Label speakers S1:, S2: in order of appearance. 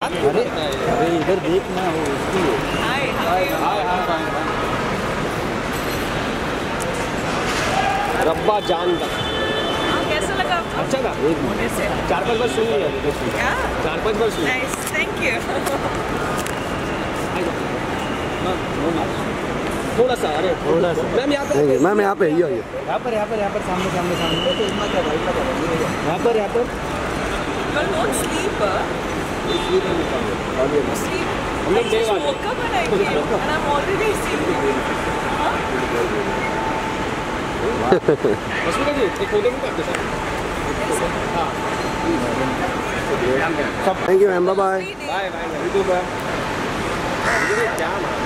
S1: अरे अरे इधर देखना हो उसकी।
S2: हाय हाय
S3: रब्बा जान का
S2: कैसा लगा आपको?
S3: अच्छा था।
S2: होने से
S3: 4-5 बार सुन लिया।
S2: क्या?
S3: 4-5 बार सुन।
S2: Nice, thank you.
S3: थोड़ा सा, अरे
S1: थोड़ा सा
S3: मैम यहाँ पे,
S4: मैम यहाँ पे
S1: यहाँ पर सामने सामने सामने यहाँ पर
S2: You are not sleeper. Sleep.
S3: हम लोग
S2: I
S3: डे
S2: just
S3: वाले।
S2: woke up and I came and I'm already sleeping.
S3: Rashmika ji एक फोटो भी करते सर। हाँ
S4: thank you ma'am, bye bye.
S2: Lovely day.
S3: Bye bye. YouTube है क्या